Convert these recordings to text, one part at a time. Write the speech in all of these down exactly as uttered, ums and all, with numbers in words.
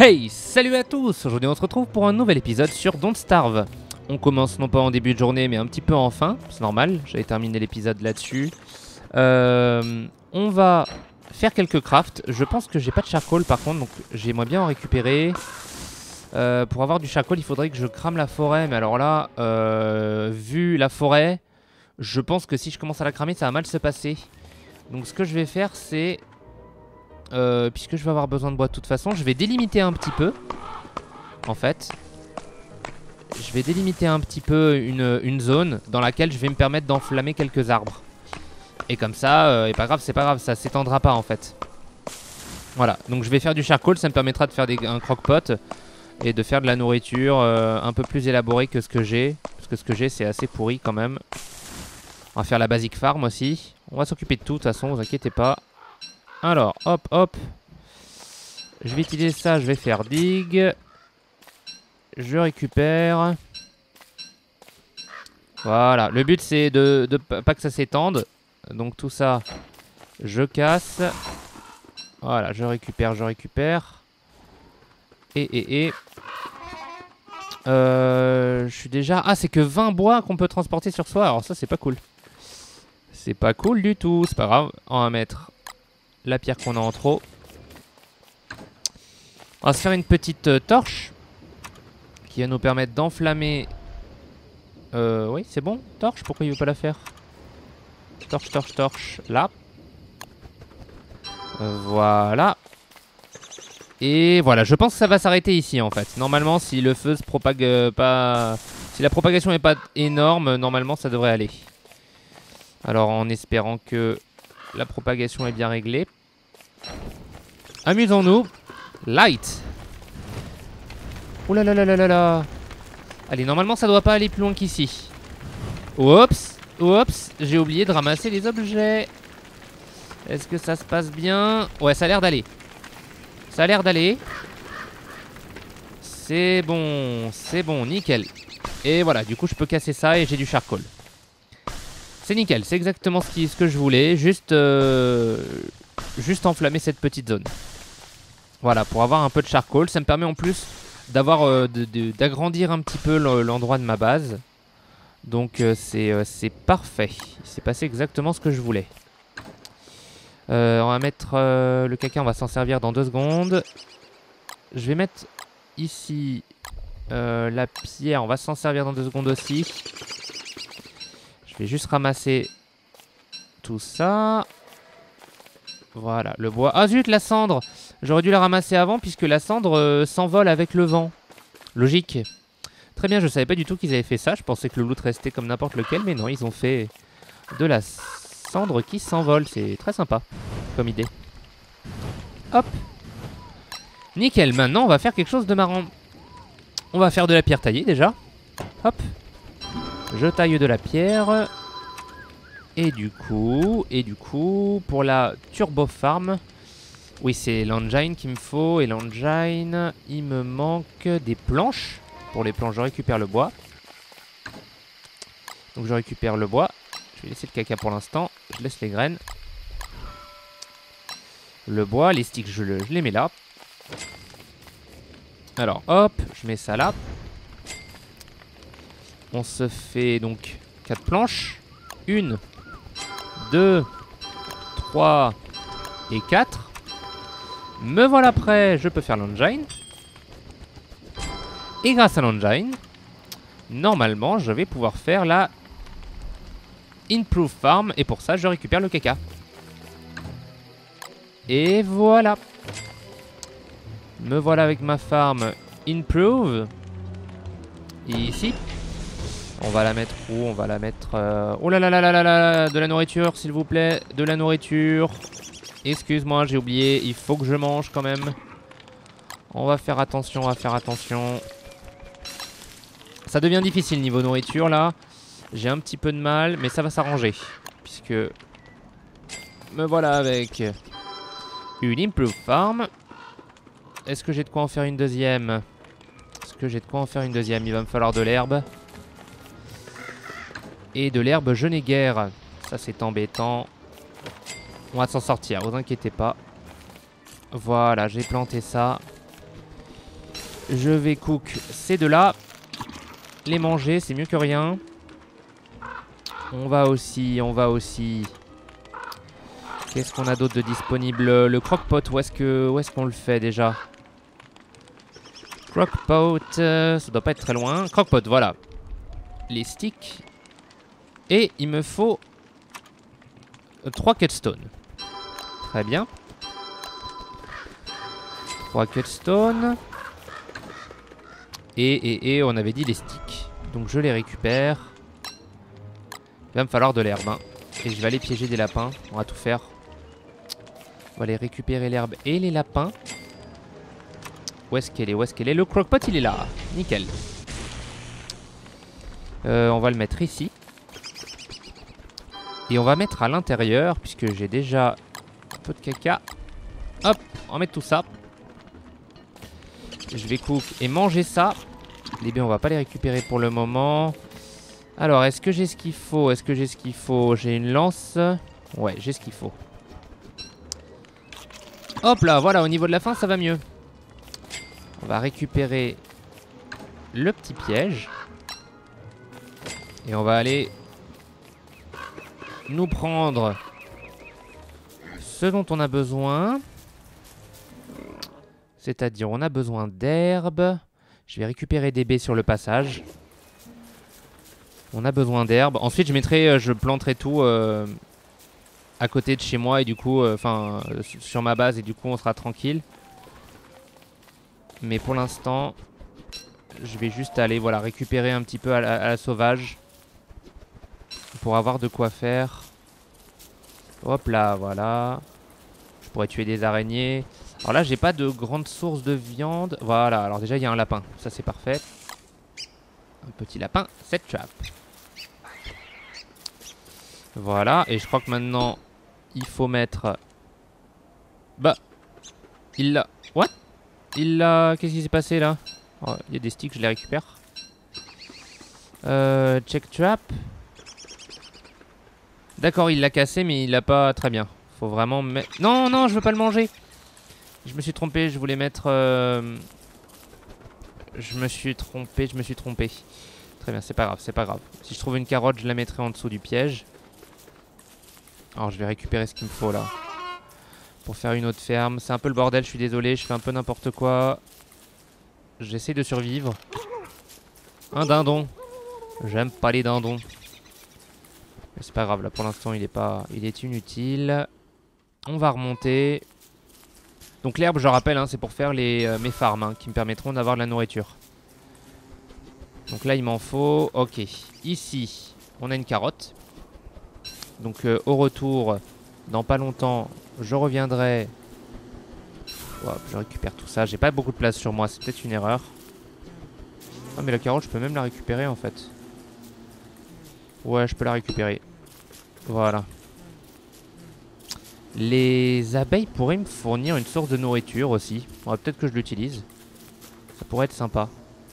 Hey, salut à tous! Aujourd'hui on se retrouve pour un nouvel épisode sur Don't Starve. On commence non pas en début de journée mais un petit peu en fin, c'est normal, j'avais terminé l'épisode là-dessus. Euh, on va faire quelques crafts, je pense que j'ai pas de charcoal par contre, donc j'aimerais bien en récupérer. Euh, pour avoir du charcoal il faudrait que je crame la forêt, mais alors là, euh, vu la forêt, je pense que si je commence à la cramer ça va mal se passer. Donc ce que je vais faire c'est... Euh, puisque je vais avoir besoin de bois de toute façon, je vais délimiter un petit peu. En fait, je vais délimiter un petit peu une, une zone dans laquelle je vais me permettre d'enflammer quelques arbres. Et comme ça, euh, et pas grave, c'est pas grave, ça s'étendra pas en fait. Voilà, donc je vais faire du charcoal, ça me permettra de faire des, un croque-pot et de faire de la nourriture euh, un peu plus élaborée que ce que j'ai. Parce que ce que j'ai c'est assez pourri quand même. On va faire la basic farm aussi. On va s'occuper de tout de toute façon, vous inquiétez pas. Alors, hop, hop. Je vais utiliser ça, je vais faire dig. Je récupère. Voilà, le but c'est de, de pas que ça s'étende. Donc tout ça, je casse. Voilà, je récupère, je récupère. Et, et, et. Euh, je suis déjà... Ah, c'est que vingt bois qu'on peut transporter sur soi. Alors ça, c'est pas cool. C'est pas cool du tout, c'est pas grave. On va mettre... la pierre qu'on a en trop. On va se faire une petite euh, torche qui va nous permettre d'enflammer. Euh, oui, c'est bon. Torche, pourquoi il veut pas la faire? Torche, torche, torche. Là. Euh, voilà. Et voilà, je pense que ça va s'arrêter ici en fait. Normalement, si le feu se propague euh, pas. Si la propagation n'est pas énorme, normalement ça devrait aller. Alors en espérant que la propagation est bien réglée. Amusons-nous. Light. Ouh là là là là là là. Allez, normalement ça doit pas aller plus loin qu'ici. Oups. Oups. J'ai oublié de ramasser les objets. Est-ce que ça se passe bien? Ouais, ça a l'air d'aller. Ça a l'air d'aller. C'est bon. C'est bon, nickel. Et voilà, du coup je peux casser ça et j'ai du charcoal. C'est nickel, c'est exactement ce, qui, ce que je voulais. Juste... Euh... Juste enflammer cette petite zone. Voilà, pour avoir un peu de charcoal. Ça me permet en plus d'avoir euh, d'agrandir un petit peu l'endroit de ma base. Donc euh, c'est euh, c'est parfait. Il s'est passé exactement ce que je voulais. Euh, on va mettre euh, le caca, on va s'en servir dans deux secondes. Je vais mettre ici euh, la pierre, on va s'en servir dans deux secondes aussi. Je vais juste ramasser tout ça. Voilà, le bois. Ah zut, la cendre! J'aurais dû la ramasser avant puisque la cendre euh, s'envole avec le vent. Logique. Très bien, je savais pas du tout qu'ils avaient fait ça. Je pensais que le loot restait comme n'importe lequel. Mais non, ils ont fait de la cendre qui s'envole. C'est très sympa comme idée. Hop. Nickel, maintenant on va faire quelque chose de marrant. On va faire de la pierre taillée déjà. Hop. Je taille de la pierre. Et du coup, et du coup, pour la turbo farm, oui c'est l'engine qu'il me faut, et l'engine, il me manque des planches. Pour les planches, je récupère le bois. Donc je récupère le bois. Je vais laisser le caca pour l'instant. Je laisse les graines. Le bois, les sticks, je, le, je les mets là. Alors hop, je mets ça là. On se fait donc quatre planches. Une. deux, trois et quatre. Me voilà prêt, je peux faire l'engine. Et grâce à l'engine, normalement, je vais pouvoir faire la Improve Farm. Et pour ça, je récupère le caca. Et voilà. Me voilà avec ma farm Improve. Et ici. On va la mettre où? On va la mettre... Euh... Oh là là là là là là. De la nourriture, s'il vous plaît. De la nourriture. Excuse-moi, j'ai oublié. Il faut que je mange quand même. On va faire attention, on va faire attention. Ça devient difficile niveau nourriture, là. J'ai un petit peu de mal, mais ça va s'arranger. Puisque... Me voilà avec... une Improve Farm. Est-ce que j'ai de quoi en faire une deuxième? Est-ce que j'ai de quoi en faire une deuxième? Il va me falloir de l'herbe. Et de l'herbe, je n'ai guère. Ça, c'est embêtant. On va s'en sortir, vous inquiétez pas. Voilà, j'ai planté ça. Je vais cook ces deux-là. Les manger, c'est mieux que rien. On va aussi, on va aussi... Qu'est-ce qu'on a d'autre de disponible? Le crock-pot, où est-ce que, où est-ce qu'on le fait déjà? Crock-pot, euh, ça doit pas être très loin. Crock-pot, voilà. Les sticks. Et il me faut trois cutstones. Très bien. trois cutstones. Et, et, et on avait dit les sticks. Donc je les récupère. Il va me falloir de l'herbe. Hein. Et je vais aller piéger des lapins. On va tout faire. On va aller récupérer l'herbe et les lapins. Où est-ce qu'elle est? Où est-ce qu'elle est? Le crock-pot, il est là. Nickel. Euh, on va le mettre ici. Et on va mettre à l'intérieur, puisque j'ai déjà un peu de caca. Hop, on va mettre tout ça. Je vais cook et manger ça. Les baies, on va pas les récupérer pour le moment. Alors, est-ce que j'ai ce qu'il faut? Est-ce que j'ai ce qu'il faut? J'ai une lance. Ouais, j'ai ce qu'il faut. Hop là, voilà, au niveau de la fin, ça va mieux. On va récupérer le petit piège. Et on va aller nous prendre ce dont on a besoin. C'est-à-dire, on a besoin d'herbe. Je vais récupérer des baies sur le passage. On a besoin d'herbe. Ensuite, je mettrai, je planterai tout euh, à côté de chez moi et du coup, enfin, euh, sur ma base et du coup, on sera tranquille. Mais pour l'instant, je vais juste aller, voilà, récupérer un petit peu à la, à la sauvage pour avoir de quoi faire. Hop là, voilà. Je pourrais tuer des araignées. Alors là, j'ai pas de grande source de viande. Voilà, alors déjà, il y a un lapin. Ça, c'est parfait. Un petit lapin, set trap. Voilà, et je crois que maintenant, il faut mettre... Bah, il l'a... What? Il l'a... Qu'est-ce qui s'est passé, là? Oh, il y a des sticks, je les récupère. Euh, check trap. D'accord, il l'a cassé, mais il l'a pas très bien. Faut vraiment mettre... Non, non, je veux pas le manger. Je me suis trompé, je voulais mettre... Euh... Je me suis trompé, je me suis trompé. Très bien, c'est pas grave, c'est pas grave. Si je trouve une carotte, je la mettrai en dessous du piège. Alors, je vais récupérer ce qu'il me faut, là. Pour faire une autre ferme. C'est un peu le bordel, je suis désolé, je fais un peu n'importe quoi. J'essaie de survivre. Un dindon. J'aime pas les dindons. Mais c'est pas grave, là, pour l'instant, il est pas... Il est inutile. On va remonter. Donc l'herbe, je rappelle, hein, c'est pour faire les, euh, mes farms, hein, qui me permettront d'avoir de la nourriture. Donc là, il m'en faut... Ok. Ici, on a une carotte. Donc euh, au retour, dans pas longtemps, je reviendrai. Hop, je récupère tout ça. J'ai pas beaucoup de place sur moi, c'est peut-être une erreur. Ah mais la carotte, je peux même la récupérer en fait. Ouais, je peux la récupérer. Voilà. Les abeilles pourraient me fournir une source de nourriture aussi. Ouais, peut-être que je l'utilise. Ça pourrait être sympa.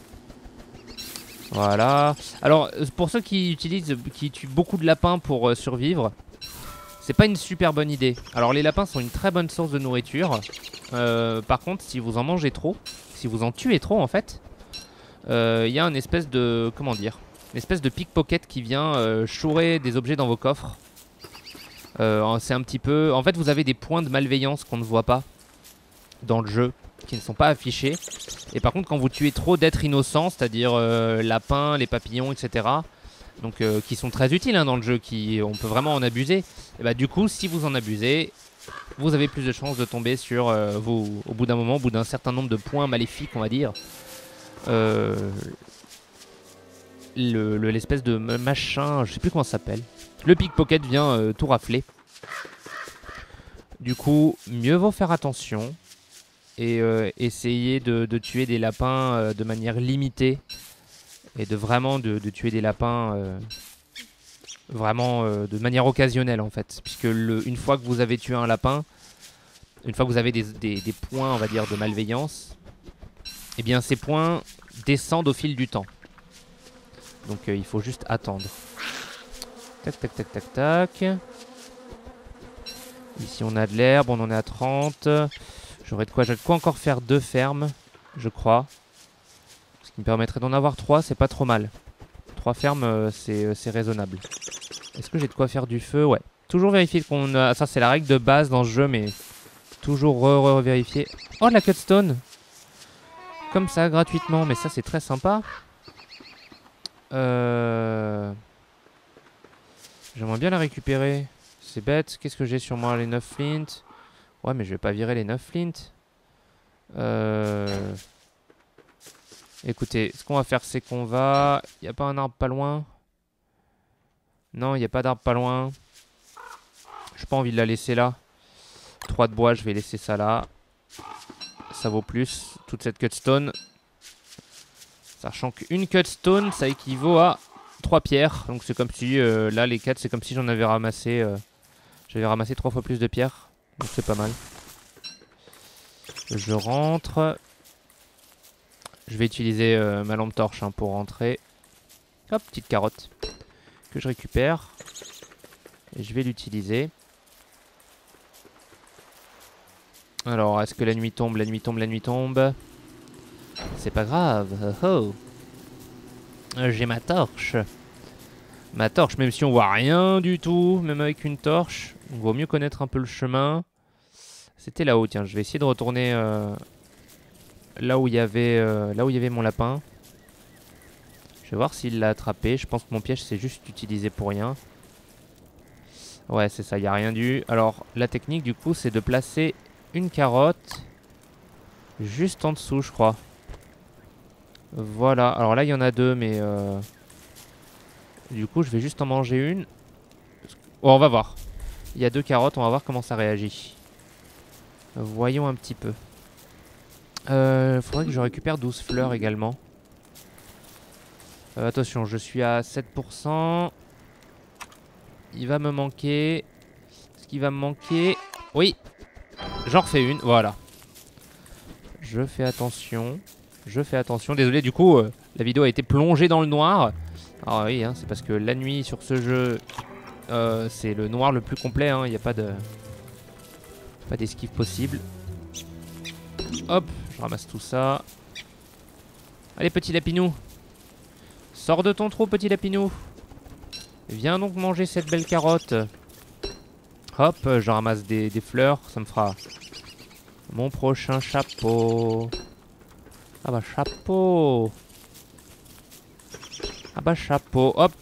Voilà. Alors, pour ceux qui utilisent, qui tuent beaucoup de lapins pour euh, survivre, c'est pas une super bonne idée. Alors, les lapins sont une très bonne source de nourriture. Euh, par contre, si vous en mangez trop, si vous en tuez trop en fait, il euh, y a une espèce de, comment dire, une espèce de pickpocket qui vient euh, chourer des objets dans vos coffres. Euh, c'est un petit peu, en fait, vous avez des points de malveillance qu'on ne voit pas dans le jeu, qui ne sont pas affichés. Et par contre, quand vous tuez trop d'êtres innocents, c'est-à-dire euh, lapins, les papillons, et cetera, donc euh, qui sont très utiles hein, dans le jeu, qui on peut vraiment en abuser. Et bah du coup, si vous en abusez, vous avez plus de chances de tomber sur euh, vous, au bout d'un moment, au bout d'un certain nombre de points maléfiques, on va dire, euh, le, le, l'espèce de machin, je sais plus comment ça s'appelle. Le pickpocket vient euh, tout rafler. Du coup, mieux vaut faire attention. Et euh, essayer de, de tuer des lapins euh, de manière limitée. Et de vraiment de, de tuer des lapins euh, vraiment euh, de manière occasionnelle en fait. Puisque le, une fois que vous avez tué un lapin, une fois que vous avez des, des, des points on va dire de malveillance, eh bien ces points descendent au fil du temps. Donc euh, il faut juste attendre. Tac tac tac tac tac. Ici on a de l'herbe, on en est à trente. J'aurais de quoi, j'aurais de quoi encore faire deux fermes, je crois. me permettrait d'en avoir trois, c'est pas trop mal. trois fermes, euh, c'est euh, raisonnable. Est-ce que j'ai de quoi faire du feu? Ouais. Toujours vérifier qu'on a... Ça, c'est la règle de base dans ce jeu, mais toujours re-re-vérifier. Oh, de la cutstone! Comme ça, gratuitement. Mais ça, c'est très sympa. Euh... J'aimerais bien la récupérer. C'est bête. Qu'est-ce que j'ai sur moi? Les neuf flint. Ouais, mais je vais pas virer les neuf flint. Euh... Écoutez, ce qu'on va faire, c'est qu'on va... Il n'y a pas un arbre pas loin? Non, il n'y a pas d'arbre pas loin. J'ai pas envie de la laisser là. trois de bois, je vais laisser ça là. Ça vaut plus. Toute cette cutstone. Sachant qu'une cutstone, ça équivaut à trois pierres. Donc c'est comme si, euh, là, les quatre, c'est comme si j'en avais ramassé... Euh, J'avais ramassé trois fois plus de pierres. Donc c'est pas mal. Je rentre. Je vais utiliser euh, ma lampe torche hein, pour rentrer. Hop, petite carotte. Que je récupère. Et je vais l'utiliser. Alors, est-ce que la nuit tombe, la nuit tombe, la nuit tombe? C'est pas grave. Oh, oh. Euh, J'ai ma torche. Ma torche, même si on voit rien du tout, même avec une torche, il vaut mieux connaître un peu le chemin. C'était là-haut, tiens, je vais essayer de retourner euh, là où il y avait euh, là où il y avait mon lapin. Je vais voir s'il l'a attrapé. Je pense que mon piège c'est juste utilisé pour rien. Ouais, c'est ça, il n'y a rien dû. Alors, la technique du coup, c'est de placer une carotte juste en dessous, je crois. Voilà, alors là, il y en a deux, mais... Euh... Du coup, je vais juste en manger une. Oh, on va voir. Il y a deux carottes, on va voir comment ça réagit. Voyons un petit peu. Euh, faudrait que je récupère douze fleurs également. Euh, attention, je suis à sept pour cent. Il va me manquer... Ce qui va me manquer... Oui. J'en refais une, voilà. Je fais attention. Je fais attention. Désolé, du coup, euh, la vidéo a été plongée dans le noir. Ah oui, hein, c'est parce que la nuit sur ce jeu, euh, c'est le noir le plus complet. Il hein, n'y a pas de, pas d'esquive possible. Hop, je ramasse tout ça. Allez, petit lapinou. Sors de ton trou, petit lapinou. Viens donc manger cette belle carotte. Hop, je ramasse des, des fleurs. Ça me fera mon prochain chapeau. Ah bah, chapeau. Ah bah chapeau, hop.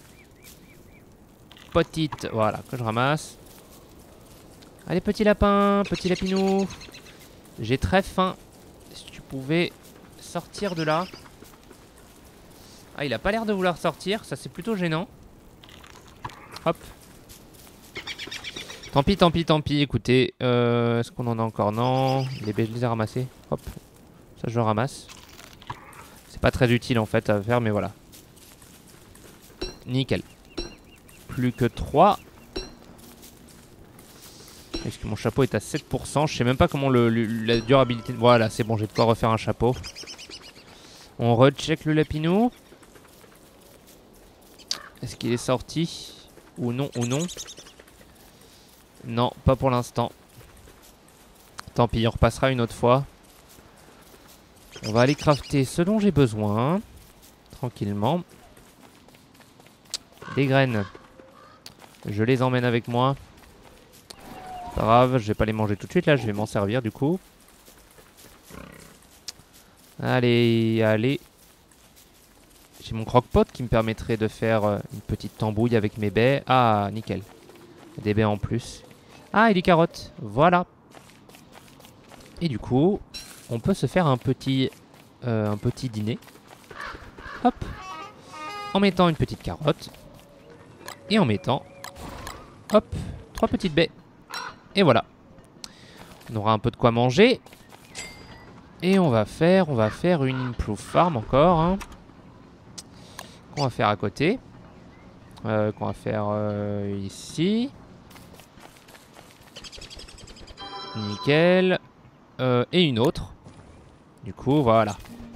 Petite, voilà, que je ramasse. Allez petit lapin, petit lapinou. J'ai très faim. Si tu pouvais sortir de là. Ah, il a pas l'air de vouloir sortir, ça c'est plutôt gênant. Hop. Tant pis, tant pis, tant pis, écoutez. Euh, Est-ce qu'on en a encore? Non. Les baies, je les ai ramassées. Hop. Ça je ramasse. C'est pas très utile en fait à faire, mais voilà. Nickel. Plus que trois. Est-ce que mon chapeau est à sept pour cent? Je sais même pas comment le, le, la durabilité... Voilà, c'est bon, je vais pouvoir refaire un chapeau. On recheck le lapinou. Est-ce qu'il est sorti? Ou non, ou non? Non, pas pour l'instant. Tant pis, on repassera une autre fois. On va aller crafter ce dont j'ai besoin. Tranquillement. Des graines. Je les emmène avec moi. Pas grave, je vais pas les manger tout de suite là, je vais m'en servir du coup. Allez, allez. J'ai mon croque-pot qui me permettrait de faire une petite tambouille avec mes baies. Ah, nickel. Des baies en plus. Ah, et des carottes. Voilà. Et du coup, on peut se faire un petit, euh, un petit dîner. Hop. En mettant une petite carotte. Et en mettant, hop, trois petites baies. Et voilà. On aura un peu de quoi manger. Et on va faire, on va faire une improve farm encore. Hein, qu'on va faire à côté. Euh, qu'on va faire euh, ici. Nickel. Euh, et une autre. Du coup, voilà.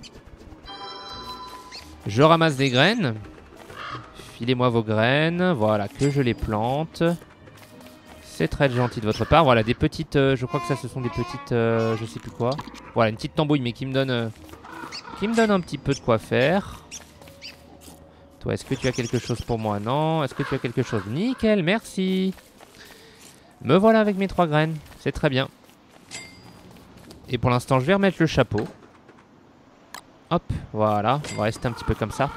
Je ramasse des graines. Filez-moi vos graines. Voilà, que je les plante. C'est très gentil de votre part. Voilà, des petites... Euh, je crois que ça, ce sont des petites... Euh, je sais plus quoi. Voilà, une petite tambouille, mais qui me donne... Euh, qui me donne un petit peu de quoi faire. Toi, est-ce que tu as quelque chose pour moi? Non. Est-ce que tu as quelque chose? Nickel, merci. Me voilà avec mes trois graines. C'est très bien. Et pour l'instant, je vais remettre le chapeau. Hop, voilà. On va rester un petit peu comme ça.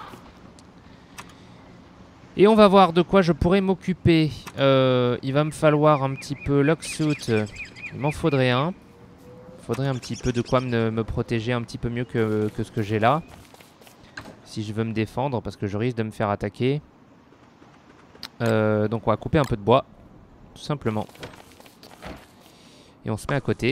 Et on va voir de quoi je pourrais m'occuper. Euh, il va me falloir un petit peu Locksuit. Il m'en faudrait un. Il faudrait un petit peu de quoi me, me protéger un petit peu mieux que, que ce que j'ai là. Si je veux me défendre, parce que je risque de me faire attaquer. Euh, donc on va couper un peu de bois. Tout simplement. Et on se met à côté.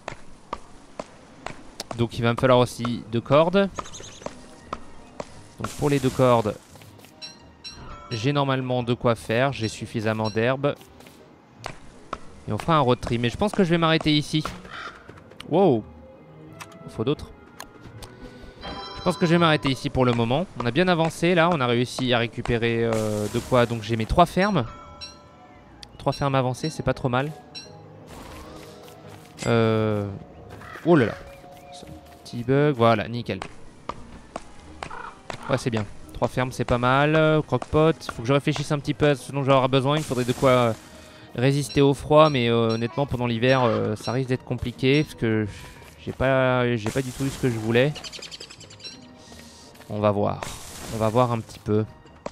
Donc il va me falloir aussi deux cordes. Donc pour les deux cordes, j'ai normalement de quoi faire. J'ai suffisamment d'herbe. Et on fera un road trip. Mais je pense que je vais m'arrêter ici. Wow. Il faut d'autres. Je pense que je vais m'arrêter ici pour le moment. On a bien avancé là. On a réussi à récupérer euh, de quoi. Donc j'ai mes trois fermes. Trois fermes avancées, c'est pas trop mal. Euh... Oh là là. Petit bug. Voilà, nickel. Ouais, c'est bien. Trois fermes, c'est pas mal. Croque-pot. Faut que je réfléchisse un petit peu à ce dont j'aurai besoin. Il faudrait de quoi euh, résister au froid. Mais euh, honnêtement, pendant l'hiver, euh, ça risque d'être compliqué. Parce que j'ai pas, j'ai pas du tout eu ce que je voulais. On va voir. On va voir un petit peu.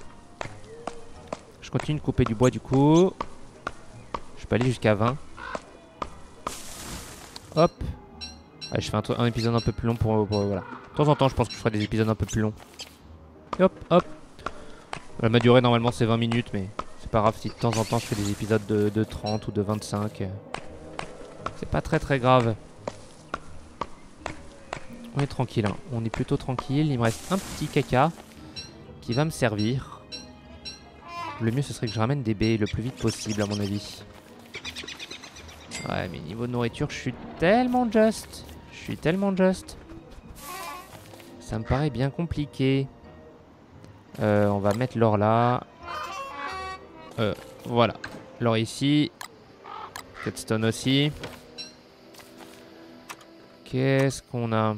Je continue de couper du bois du coup. Je peux aller jusqu'à vingt. Hop. Ouais, je fais un, un épisode un peu plus long pour, pour... Voilà. De temps en temps, je pense que je ferai des épisodes un peu plus longs. Et hop, hop. Euh, ma durée, normalement, c'est vingt minutes, mais c'est pas grave si de temps en temps, je fais des épisodes de, de trente ou de vingt-cinq. C'est pas très très grave. On est tranquille, hein. On est plutôt tranquille. Il me reste un petit caca qui va me servir. Le mieux, ce serait que je ramène des baies le plus vite possible, à mon avis. Ouais, mais niveau de nourriture, je suis tellement just. Je suis tellement just. Ça me paraît bien compliqué. Euh, on va mettre l'or là. Euh, voilà. L'or ici. Cutstone aussi. Qu'est-ce qu'on a?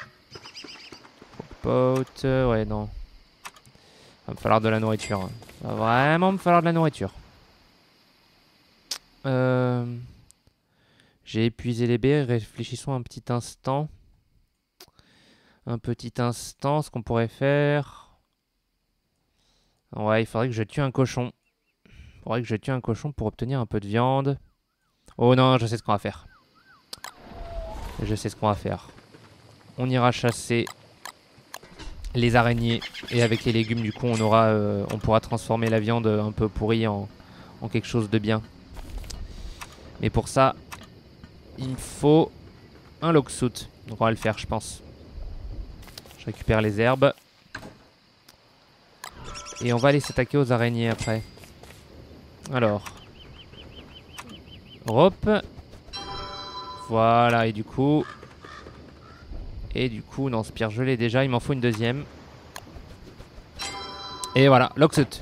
Pot. Ouais, non. Va me falloir de la nourriture. Hein. Va vraiment me falloir de la nourriture. Euh... J'ai épuisé les baies. Réfléchissons un petit instant. Un petit instant. Ce qu'on pourrait faire. Ouais, il faudrait que je tue un cochon. Il faudrait que je tue un cochon pour obtenir un peu de viande. Oh non, je sais ce qu'on va faire. Je sais ce qu'on va faire. On ira chasser les araignées. Et avec les légumes, du coup, on aura, euh, on pourra transformer la viande un peu pourrie en, en quelque chose de bien. Mais pour ça, il me faut un Locksuit. Donc on va le faire, je pense. Je récupère les herbes. Et on va aller s'attaquer aux araignées après. Alors. Hop. Voilà, et du coup... Et du coup, non, Spire, je l'ai déjà. Il m'en faut une deuxième. Et voilà, Locksuit.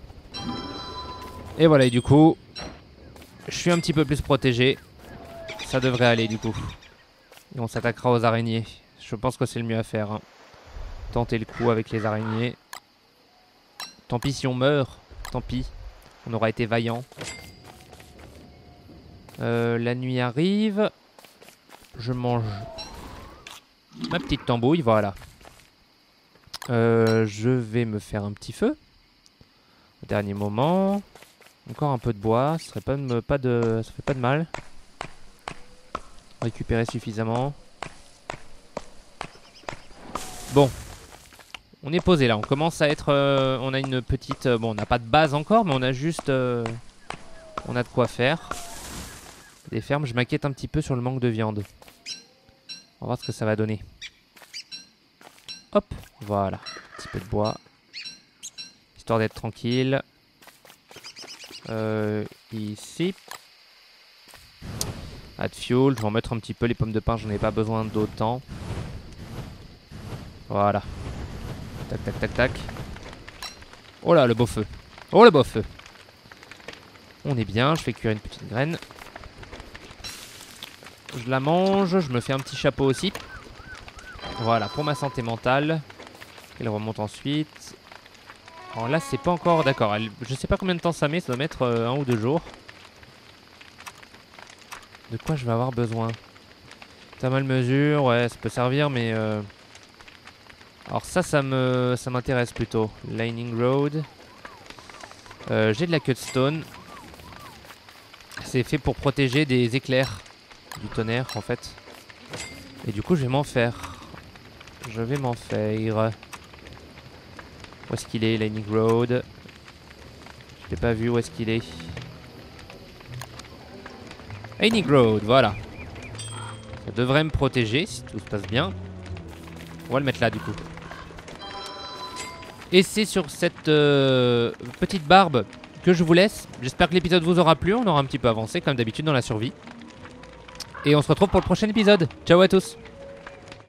Et voilà, et du coup... Je suis un petit peu plus protégé. Ça devrait aller, du coup. Et on s'attaquera aux araignées. Je pense que c'est le mieux à faire. Hein. Tenter le coup avec les araignées. Tant pis si on meurt. Tant pis. On aura été vaillant. Euh, la nuit arrive. Je mange ma petite tambouille, voilà. Euh, je vais me faire un petit feu. Au dernier moment. Encore un peu de bois. Ce serait pas de, pas de, ça fait pas de mal. Récupérer suffisamment. Bon. On est posé là. On commence à être... Euh, on a une petite... Euh, bon, on n'a pas de base encore, mais on a juste... Euh, on a de quoi faire. Des fermes. Je m'inquiète un petit peu sur le manque de viande. On va voir ce que ça va donner. Hop, voilà. Un petit peu de bois. Histoire d'être tranquille. Euh, ici. Add fuel. Je vais en mettre un petit peu. Les pommes de pin, j'en ai pas besoin d'autant. Voilà. Tac, tac, tac, tac. Oh là, le beau feu. Oh, le beau feu. On est bien. Je fais cuire une petite graine. Je la mange. Je me fais un petit chapeau aussi. Voilà, pour ma santé mentale. Elle remonte ensuite. Alors là, c'est pas encore... D'accord, elle... je sais pas combien de temps ça met, ça doit mettre euh, un ou deux jours. De quoi je vais avoir besoin? Thermal mesure, ouais, ça peut servir, mais... Euh... Alors ça, ça me, ça m'intéresse plutôt. Lightning Road. Euh, J'ai de la Cutstone. C'est fait pour protéger des éclairs. Du tonnerre, en fait. Et du coup, je vais m'en faire. Je vais m'en faire. Où est-ce qu'il est, Lightning Road? Je l'ai pas vu, où est-ce qu'il est? Lightning Road, voilà. Ça devrait me protéger si tout se passe bien. On va le mettre là, du coup. Et c'est sur cette euh, petite barbe que je vous laisse. J'espère que l'épisode vous aura plu. On aura un petit peu avancé, comme d'habitude, dans la survie. Et on se retrouve pour le prochain épisode. Ciao à tous.